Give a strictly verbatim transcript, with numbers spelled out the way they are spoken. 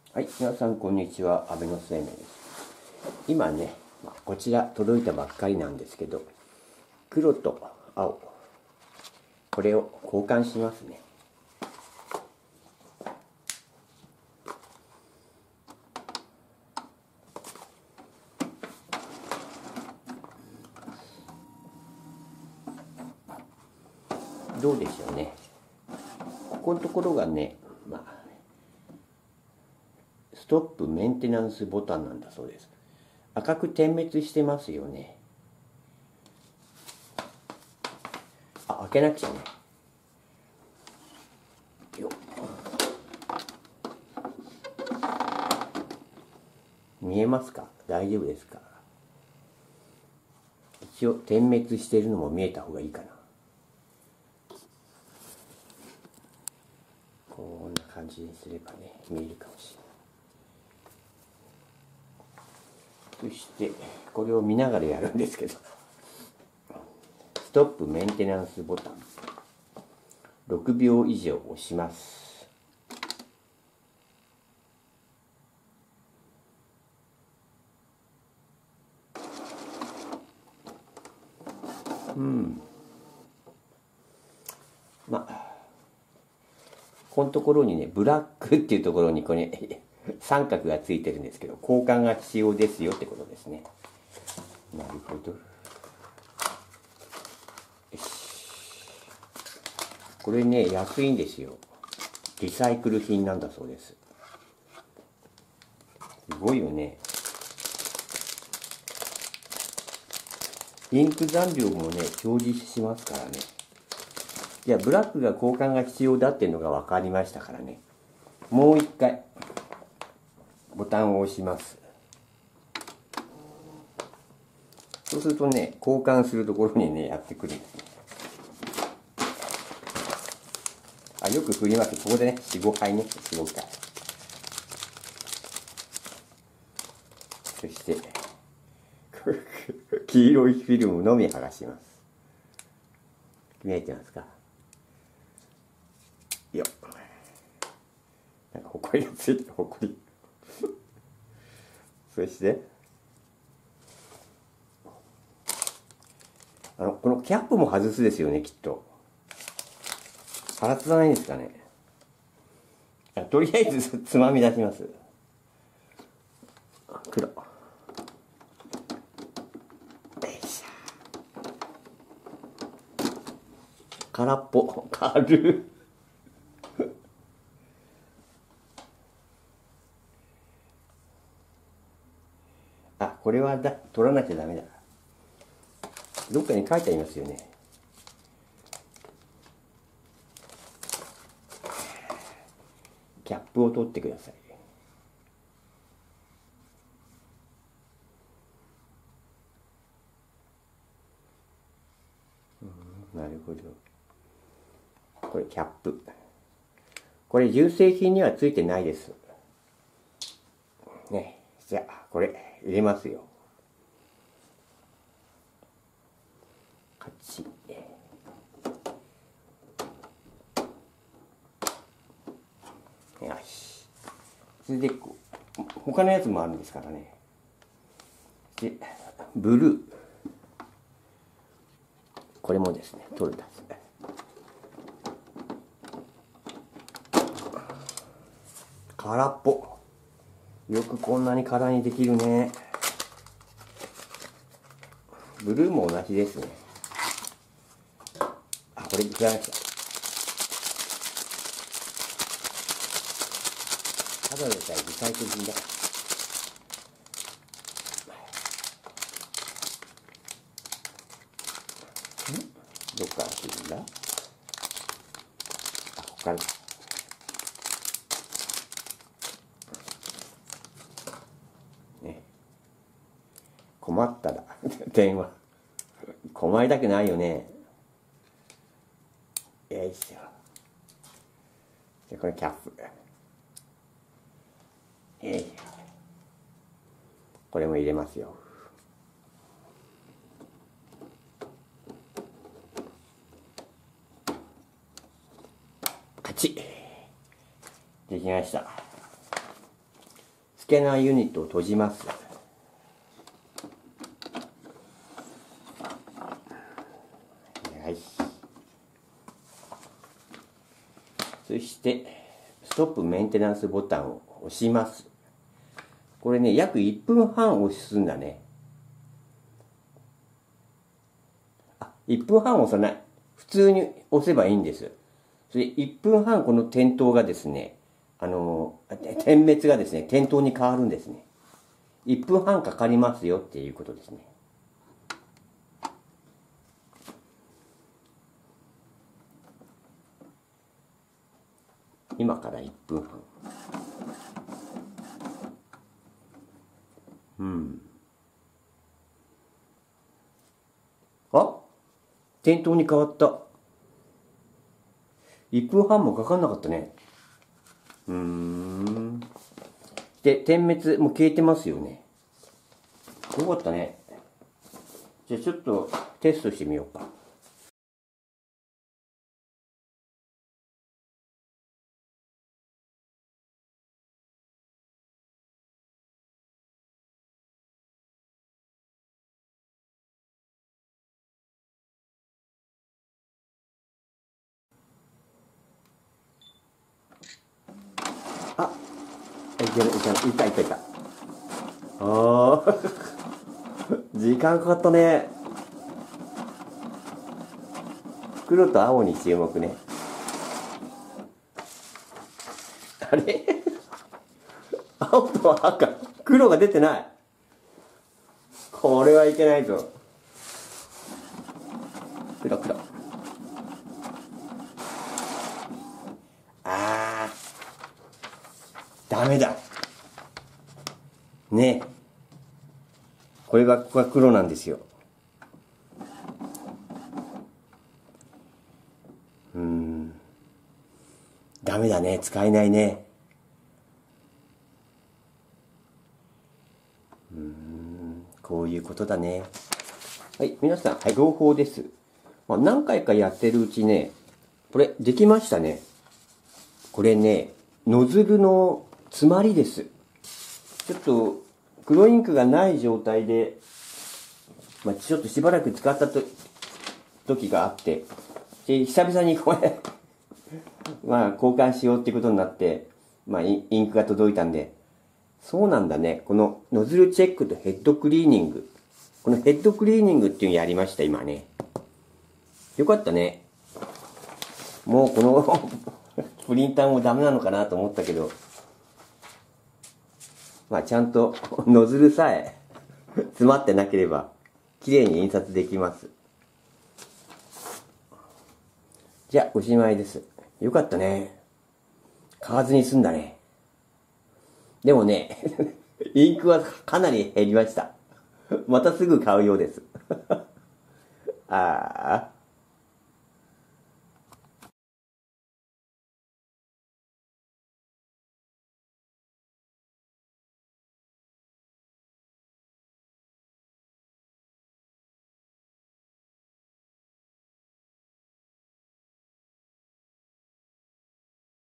はい、皆さんこんにちは、安倍の生命です。今ね、まあこちら届いたばっかりなんですけど、黒と青、これを交換しますね。どうでしょうね。ここのところがね、まあ、ストップメンテナンスボタンなんだそうです。赤く点滅してますよね。あ、開けなくちゃね。よっ。見えますか？大丈夫ですか？一応点滅しているのも見えた方がいいかな。こんな感じにすればね、見えるかもしれない。そしてこれを見ながらやるんですけど、ストップメンテナンスボタンろくびょう以上押します。うんまあこのところにね、ブラックっていうところにこれ、ね、三角がついてるんですけど、交換が必要ですよってことですね。なるほど。よし。これね、安いんですよ。リサイクル品なんだそうです。すごいよね。インク残量もね、表示しますからね。じゃあブラックが交換が必要だっていうのが分かりましたからね。もう一回ボタンを押します。そうするとね、交換するところにね、やってくるんですね。あ、よく振ります。ここでね、よん、ごはいね、よん、ごはい。そして黄色いフィルムのみ剥がします。見えてますか？よっ。なんかほこりがついてる、ほこりそしてあのこのキャップも外すですよね、きっと。腹立たないんですかね。とりあえずつまみ出します。黒。よいしょ。空っぽ。軽い。あ、これはだ取らなきゃダメだ。どっかに書いてありますよね。キャップを取ってください。うん、なるほど。これキャップ。これ純正品にはついてないです。ね、じゃあこれ入れますよ。カチッ。よし。それで他のやつもあるんですからね。でブルー。これもですね、取るんです。空っぽ。よくこんなに空にできるね。ブルーも同じですね。あ、これいらなきゃ。ただでさえリサイクル品だ。どっから切るんだ？あ、ここから。ね。困ったら電話。困りたくないよね。よいしょ。で、これキャップ。よいしょ。これも入れますよ。カチッ。できました。 キャナーユニットを閉じます。はい。そしてストップメンテナンスボタンを押します。これね、約いっぷんはん押すんだね。あ、いっぷんはん押さない。普通に押せばいいんです。それいっぷんはんこの点灯がですね、あの、点滅がですね、点灯に変わるんですね。いっぷんはんかかりますよっていうことですね。今からいっぷんはん。うん。あ、点灯に変わった。いっぷんはんもかかんなかったね。うーん。で、点滅もう消えてますよね。よかったね。じゃあちょっとテストしてみようか。あ、いけるいける、いたいたいた。ああ、時間かかったね。黒と青に注目ね。あれ青と赤、黒が出てない。これはいけないぞ。黒黒。あー、ダメだ。ねえ。これが、ここが黒なんですよ。うーん。ダメだね。使えないね。うーん。こういうことだね。はい、皆さん、はい、朗報です。まあ、何回かやってるうちね、これ、できましたね。これね、ノズルの詰まりです。ちょっと、黒インクがない状態で、まあ、ちょっとしばらく使ったと時があって、で、久々にこれ、まあ、交換しようっていうことになって、まあ、インクが届いたんで、そうなんだね。このノズルチェックとヘッドクリーニング。このヘッドクリーニングっていうのやりました、今ね。よかったね。もうこのプリンターもダメなのかなと思ったけど、まあちゃんとノズルさえ詰まってなければ綺麗に印刷できます。じゃあおしまいです。よかったね。買わずに済んだね。でもねインクはかなり減りました。またすぐ買うようです。ああ。